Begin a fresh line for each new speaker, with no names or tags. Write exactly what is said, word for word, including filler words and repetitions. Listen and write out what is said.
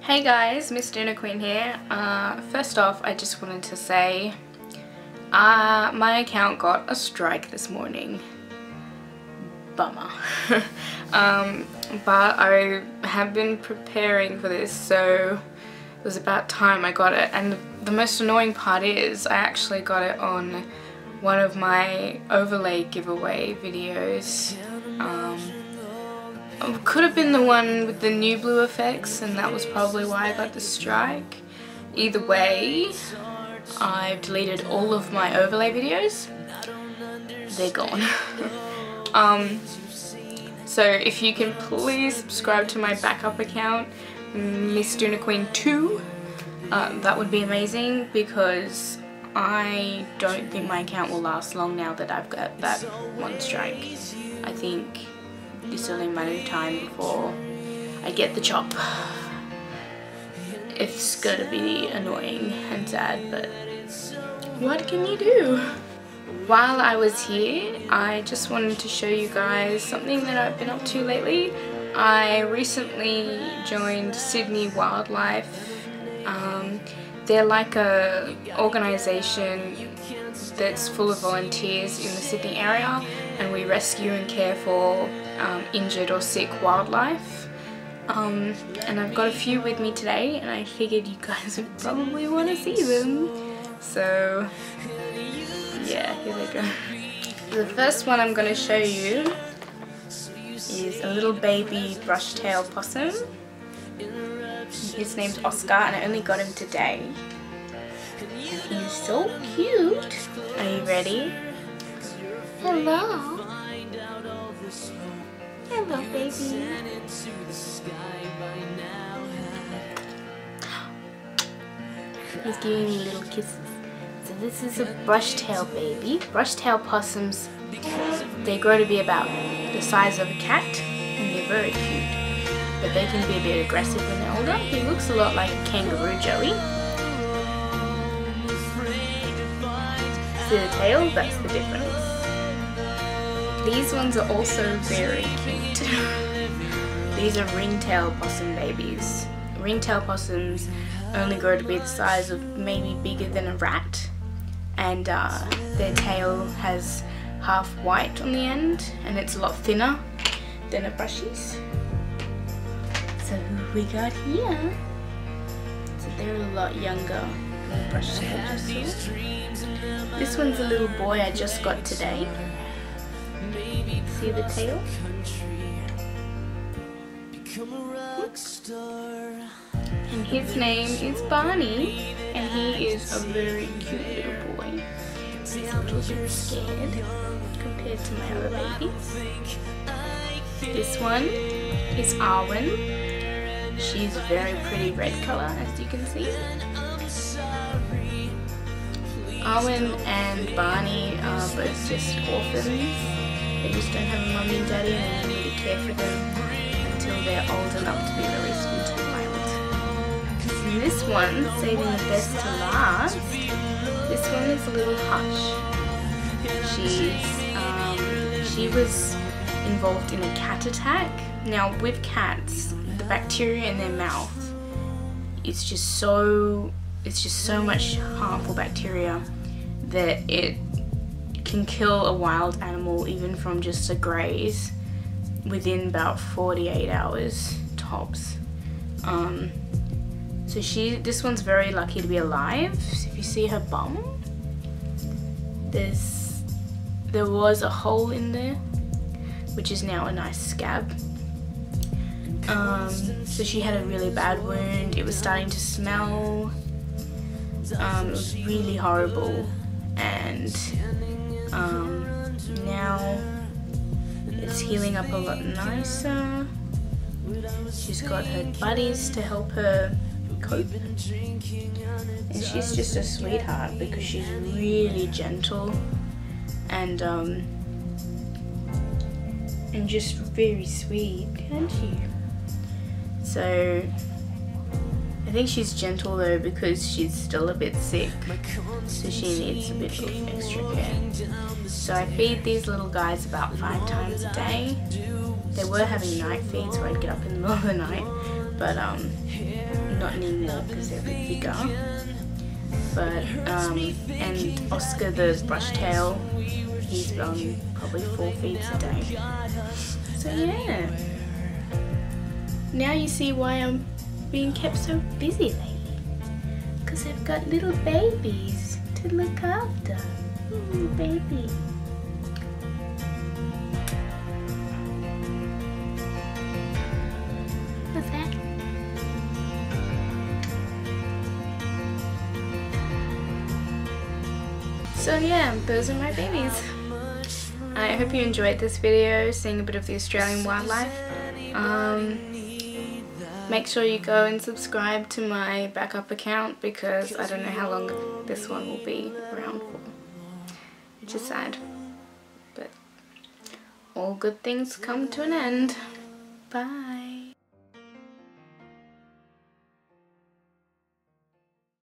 Hey guys, MissDoonaQueen here. Uh, first off, I just wanted to say uh, my account got a strike this morning. Bummer. um, but I have been preparing for this, so it was about time I got it. And the most annoying part is I actually got it on one of my overlay giveaway videos. Um, It could have been the one with the new blue effects, and that was probably why I got the strike. Either way, I've deleted all of my overlay videos. They're gone. um, so if you can please subscribe to my backup account, MissDoonaQueen two, uh, that would be amazing, because I don't think my account will last long now that I've got that one strike. I think it's only a matter of time before I get the chop. It's gonna be annoying and sad, but what can you do? While I was here, I just wanted to show you guys something that I've been up to lately. I recently joined Sydney Wildlife. Um, they're like a organisation that's full of volunteers in the Sydney area, and we rescue and care for um, injured or sick wildlife. Um, and I've got a few with me today, and I figured you guys would probably want to see them. So yeah, here they go. The first one I'm going to show you is a little baby brush-tail possum. His name's Oscar, and I only got him today. And he's so cute. Are you ready? Hello. Hello, baby. He's giving me little kisses. So this is a brush-tail baby. Brush-tail possums, they grow to be about the size of a cat, and they're very cute. But they can be a bit aggressive when they're older. He looks a lot like a kangaroo, Joey. See the tail? That's the difference. These ones are also very cute. These are ringtail possum babies. Ringtail possums only grow to be the size of maybe bigger than a rat, and uh, their tail has half white on the end, and it's a lot thinner than a brushie's. So who we got here? So they're a lot younger than brush tail. This one's a little boy I just got today. See the tail? And his name is Barney, and he is a very cute little boy. He's a little bit scared compared to my other babies. This one is Arwen. She's very pretty red colour, as you can see. Arwen and Barney are both just orphans. They just don't have a mummy and daddy, and you need to care for them until they're old enough to be released into the wild. And this one, saving the best to last, this one is a little Hush. She's, um, she was involved in a cat attack. Now with cats, the bacteria in their mouth, it's just so, it's just so much harmful bacteria that it can kill a wild animal even from just a graze within about forty-eight hours tops. Um, so she, this one's very lucky to be alive. So if you see her bum, there's there was a hole in there, which is now a nice scab. Um, so she had a really bad wound. It was starting to smell. Um, it was really horrible, and um, now it's healing up a lot nicer. She's got her buddies to help her cope, and she's just a sweetheart because she's really gentle and um, and just very sweet, can't she? So I think she's gentle though because she's still a bit sick, so she needs a bit of extra care. So I feed these little guys about five times a day. They were having night feeds where I'd get up in the middle of the night, but um, not anymore because they're a bit bigger. But, um, and Oscar the brush tail, he's um, probably four feeds a day. So yeah. Now you see why I'm being kept so busy lately. Because I've got little babies to look after. Ooh, baby. What's that? So yeah, those are my babies. I hope you enjoyed this video, seeing a bit of the Australian wildlife. Um, make sure you go and subscribe to my backup account because I don't know how long this one will be around for. Which is sad. But all good things come to an end. Bye.